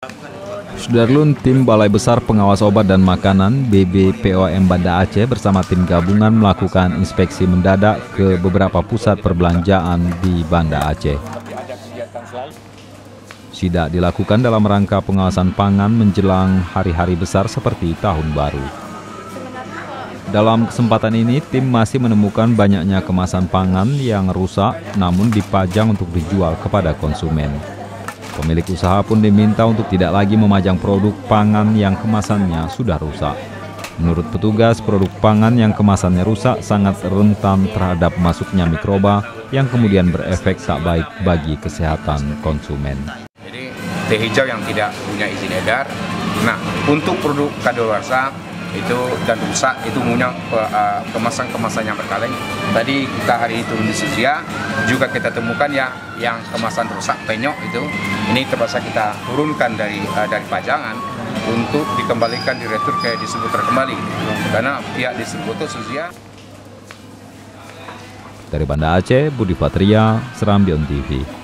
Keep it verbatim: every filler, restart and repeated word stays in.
Sudarlun, tim Balai Besar Pengawas Obat dan Makanan B B P O M Banda Aceh bersama tim gabungan melakukan inspeksi mendadak ke beberapa pusat perbelanjaan di Banda Aceh. Sidak dilakukan dalam rangka pengawasan pangan menjelang hari-hari besar seperti Tahun Baru. Dalam kesempatan ini, tim masih menemukan banyaknya kemasan pangan yang rusak namun dipajang untuk dijual kepada konsumen. Pemilik usaha pun diminta untuk tidak lagi memajang produk pangan yang kemasannya sudah rusak. Menurut petugas, produk pangan yang kemasannya rusak sangat rentan terhadap masuknya mikroba yang kemudian berefek tak baik bagi kesehatan konsumen. Jadi teh hijau yang tidak punya izin edar. Nah, untuk produk kadaluarsa itu dan rusak itu punya uh, kemasan-kemasan yang berkaleng. Tadi kita hari ini turun di Susia, juga kita temukan ya yang kemasan rusak penyok itu, ini terpaksa kita turunkan dari uh, dari pajangan untuk dikembalikan diretur ke distributor kembali, karena pihak distributor Susia. Dari Banda Aceh, Budi Patria, Serambi On T V.